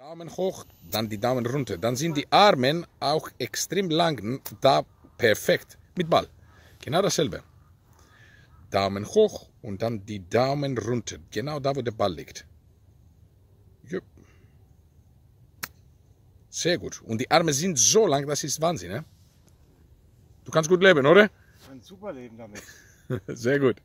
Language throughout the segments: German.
Daumen hoch, dann die Daumen runter. Dann sind die Arme auch extrem lang, da perfekt mit Ball. Genau dasselbe. Daumen hoch und dann die Daumen runter. Genau da, wo der Ball liegt. Jupp. Sehr gut. Und die Arme sind so lang, das ist Wahnsinn. Ne? Du kannst gut leben, oder? Ich kann super leben damit. Sehr gut.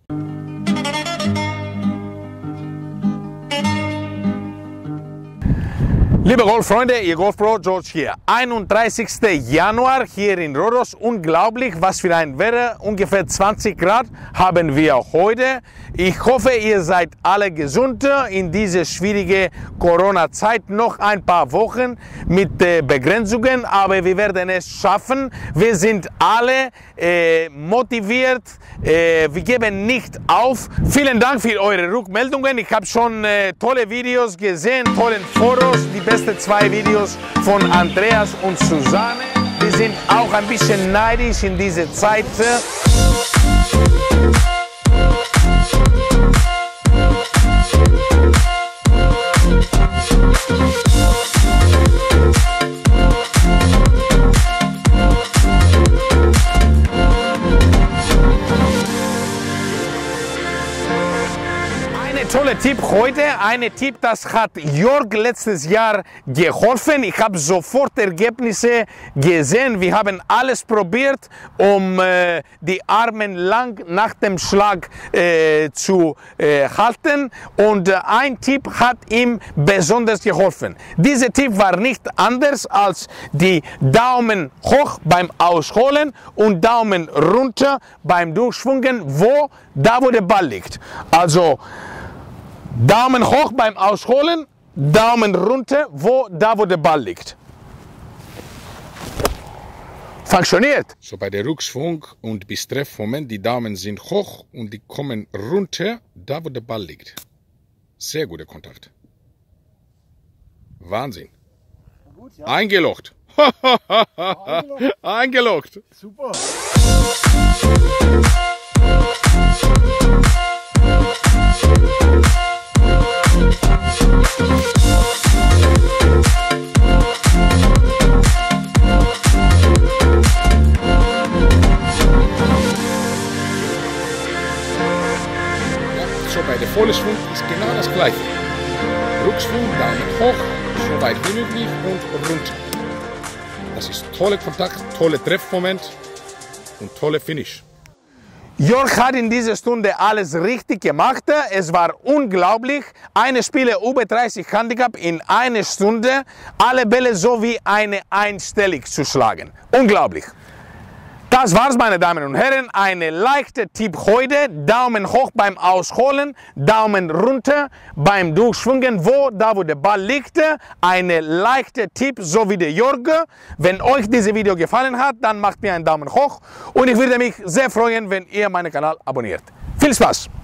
Liebe Golffreunde, Ihr Golfpro George hier. 31. Januar hier in Rhodos. Unglaublich, was für ein Wetter. Ungefähr 20 Grad haben wir heute. Ich hoffe, ihr seid alle gesund in dieser schwierigen Corona-Zeit. Noch ein paar Wochen mit Begrenzungen, aber wir werden es schaffen. Wir sind alle motiviert. Wir geben nicht auf. Vielen Dank für eure Rückmeldungen. Ich habe schon tolle Videos gesehen, tolle Fotos. Die besten 2 Videos von Andreas und Susanne. Wir sind auch ein bisschen neidisch in dieser Zeit. Toller Tipp heute, ein Tipp, das hat Jörg letztes Jahr geholfen. Ich habe sofort Ergebnisse gesehen. Wir haben alles probiert, um die Arme lang nach dem Schlag zu halten. Und ein Tipp hat ihm besonders geholfen. Dieser Tipp war nicht anders als die Daumen hoch beim Ausholen und Daumen runter beim Durchschwungen, wo der Ball liegt. Also Daumen hoch beim Ausholen, Daumen runter, wo der Ball liegt. Funktioniert. So bei der Rückschwung und bis Treffmoment, die Daumen sind hoch und die kommen runter, da wo der Ball liegt. Sehr guter Kontakt. Wahnsinn. Gut, ja. Eingeloggt. Eingeloggt. Super. So bei der vollen Schwung ist genau das gleiche. Rückschwung, Daumen hoch, so weit wie möglich und runter. Das ist toller Kontakt, toller Treffmoment und toller Finish. Jörg hat in dieser Stunde alles richtig gemacht. Es war unglaublich. Eine Spieler über 30 Handicap in einer Stunde. Alle Bälle so wie eine einstellig zu schlagen. Unglaublich. Das war's, meine Damen und Herren. Eine leichte Tipp heute. Daumen hoch beim Ausholen, Daumen runter beim Durchschwingen, wo der Ball liegt. Eine leichte Tipp, so wie der Jörg. Wenn euch dieses Video gefallen hat, dann macht mir einen Daumen hoch. Und ich würde mich sehr freuen, wenn ihr meinen Kanal abonniert. Viel Spaß!